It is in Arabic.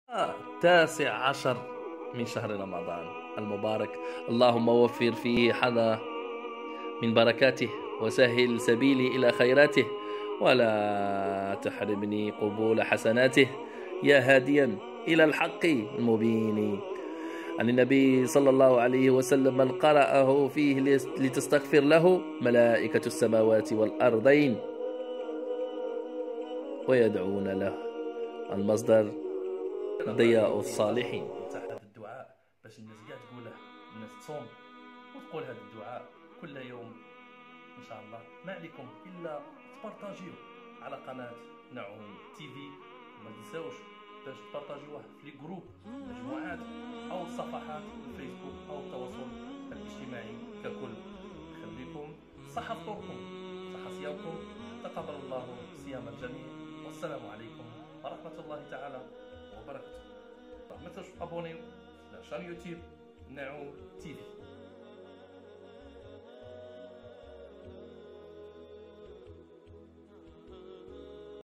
19 من شهر رمضان المبارك. اللهم وفر فيه حظا من بركاته وسهل سبيلي إلى خيراته، ولا تحرمني قبول حسناته، يا هاديا إلى الحق المبين. عن النبي صلى الله عليه وسلم: من قرأه فيه لتستغفر له ملائكة السماوات والأرضين ويدعون له. المصدر ضياء الصالحين. هذا الدعاء باش الناس كاع تقوله، الناس تصوم وتقول هذا الدعاء كل يوم ان شاء الله. ما عليكم الا تبارطاجيوه على قناه نعوم تي في، ما تنساوش باش تبارطاجيوه في لي جروب مجموعات او الصفحات الفيسبوك او التواصل الاجتماعي ككل. خليكم صحة فطوركم، صحة صيامكم، تقبل الله صيام الجميع، والسلام عليكم ورحمة الله تعالى وبركاته. ما تنسوش ابونيو على شان يوتيوب نعوم تي في.